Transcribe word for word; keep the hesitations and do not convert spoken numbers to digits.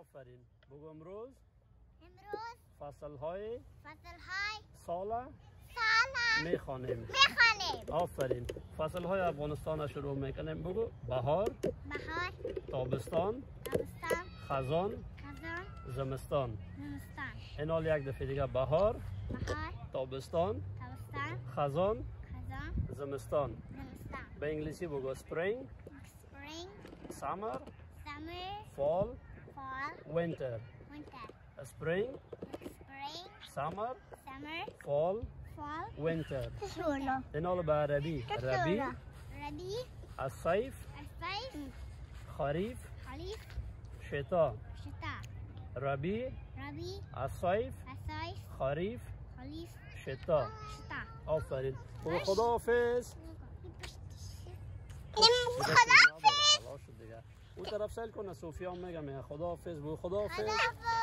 آفرین. بگو امروز امروز فصل های فصل های سال سال میخوانیم. میخوانیم. آفرین. فصل های افغانستان شروع میکنیم. بگو بهار، بهار، تابستان، تابستان، خزان، خزان، زمستان. زمستان. این حال یک دفعه دیگه بهار، بهار، تابستان، تابستان، خزان، خزان، زمستان. زمستان. به انگلیسی بگو spring, Spring, summer, summer, fall, fall, winter. winter. Spring, Spring, summer, summer, fall, fall, winter. solo. این حال به عربی. ربی، Rabi, الصيف، الصيف, خريف، خريف, شتاء. شتاء. ربيع، ربيع, الصيف، الصيف, خريف، خريف, شتاء. شتاء. آفرین. بگو خداحافظ. خداحافظ. خلاص شد دیگه. اون طرف سیل کنه صوفیان میگم خداحافظ. بگو خداحافظ. خداحافظ.